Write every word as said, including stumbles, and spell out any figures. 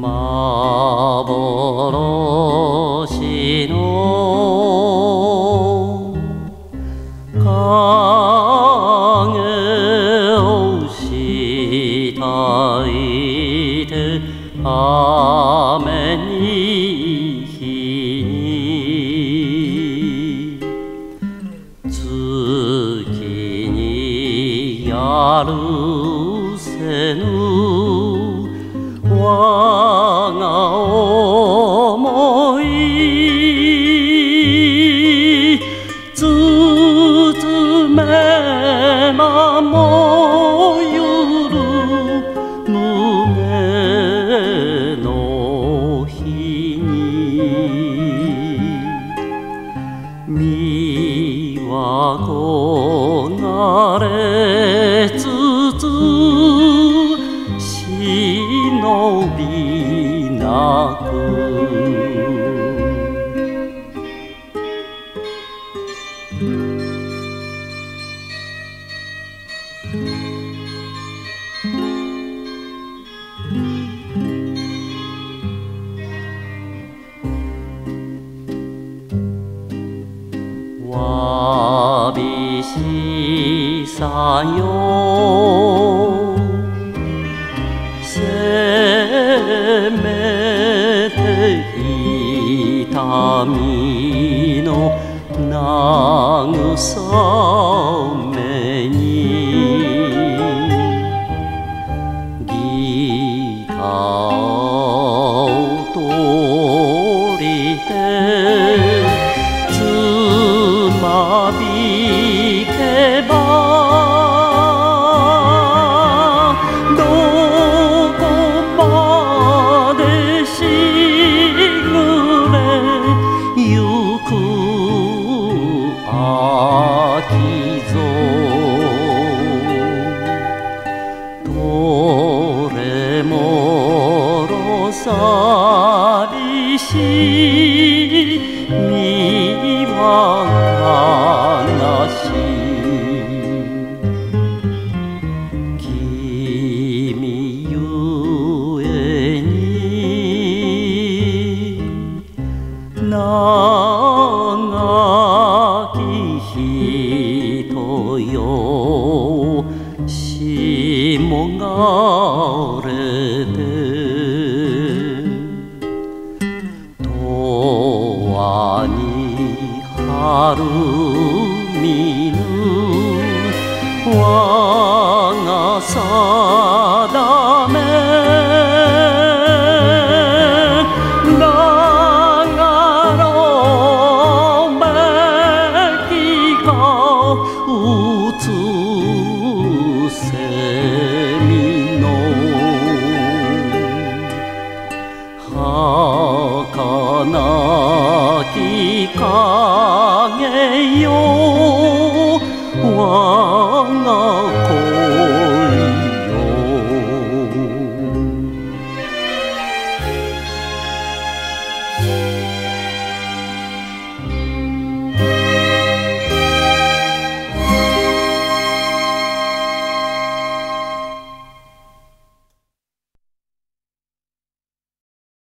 幻の影を慕いて雨に日に月にやるせぬ我が想い包め守る胸の日に身は焦がれつつ忍びなくわびしさよせめて痛みの慰めにギターを取りてつまびけばどこまでしぐれゆく秋ぞとれもろ寂しい身は悲しい君ゆえに長き人よ霜がれて永遠に春見ぬ我がさ